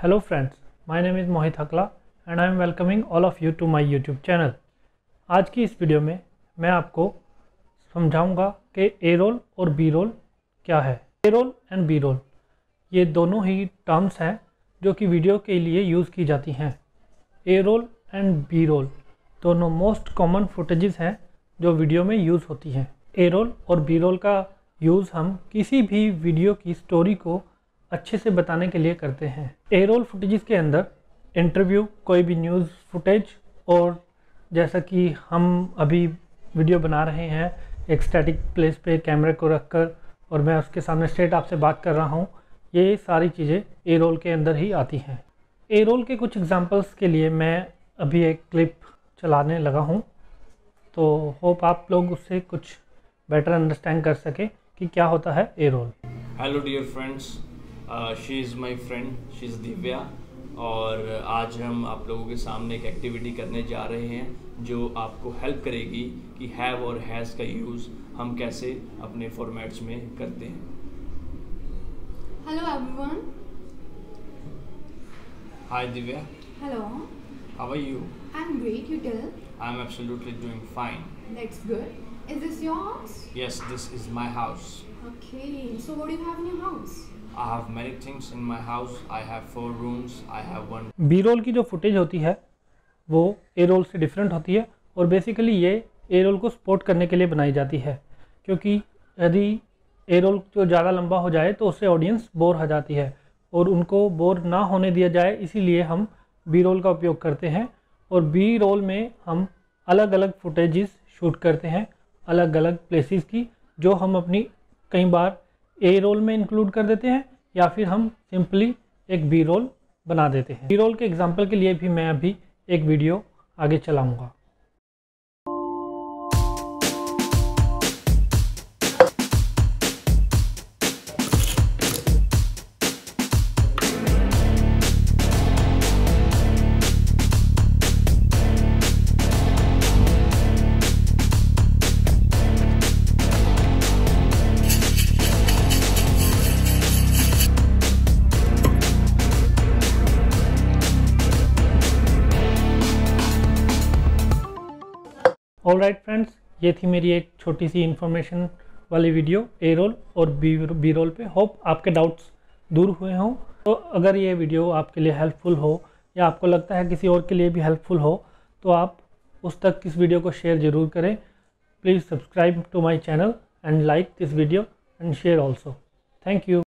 Hello friends, my name is Mohit Hakla and I am welcoming all of you to my YouTube channel। आज की इस video में मैं आपको समझाऊंगा कि ए रोल और बी रोल क्या है। A roll and B roll ये दोनों ही टर्म्स हैं जो कि वीडियो के लिए यूज़ की जाती हैं। A roll and B roll दोनों मोस्ट कॉमन फुटेजेस हैं जो वीडियो में यूज़ होती हैं। ए रोल और बी रोल का यूज़ हम किसी भी वीडियो की स्टोरी को अच्छे से बताने के लिए करते हैं। ए रोल फुटेजेस के अंदर इंटरव्यू, कोई भी न्यूज़ फुटेज, और जैसा कि हम अभी वीडियो बना रहे हैं एक स्टैटिक प्लेस पे कैमरे को रखकर और मैं उसके सामने स्ट्रेट आपसे बात कर रहा हूँ, ये सारी चीज़ें ए रोल के अंदर ही आती हैं। ए रोल के कुछ एग्जांपल्स के लिए मैं अभी एक क्लिप चलाने लगा हूँ, तो होप आप लोग उससे कुछ बेटर अंडरस्टैंड कर सके कि क्या होता है A roll. Hello dear friends, she is my friend, she is Divya, और आज हम आप लोगों के सामने एक एक्टिविटी करने जा रहे हैं जो आपको हेल्प करेगी कि हैव और हैज़ का यूज़ हम कैसे अपने फॉर्मेट्स में करते हैं। Hello everyone. Hi Divya. Hello. How are you? I'm great. You tell. I'm absolutely doing fine. That's good. Is this your house? Yes, this is my house. Okay. So what do you have in your house? I have many things in my house. I have 4 rooms. I have one. B roll की जो footage होती है वो ए role से different होती है और basically ये ए रोल को सपोर्ट करने के लिए बनाई जाती है, क्योंकि यदि ए रोल जो ज़्यादा लंबा हो जाए तो उससे ऑडियंस बोर हो जाती है और उनको बोर ना होने दिया जाए, इसीलिए हम बी रोल का उपयोग करते हैं। और बी रोल में हम अलग अलग फुटेजेस शूट करते हैं अलग अलग प्लेसेस की, जो हम अपनी कई बार ए रोल में इंक्लूड कर देते हैं या फिर हम सिंपली एक बी रोल बना देते हैं। बी रोल के एग्जांपल के लिए भी मैं अभी एक वीडियो आगे चलाऊंगा। ऑलराइट फ्रेंड्स, ये थी मेरी एक छोटी सी इन्फॉर्मेशन वाली वीडियो ए रोल और बी रोल पे। होप आपके डाउट्स दूर हुए हों। तो अगर ये वीडियो आपके लिए हेल्पफुल हो या आपको लगता है किसी और के लिए भी हेल्पफुल हो तो आप उस तक इस वीडियो को शेयर ज़रूर करें। Please subscribe to my channel and like this video and share also. Thank you.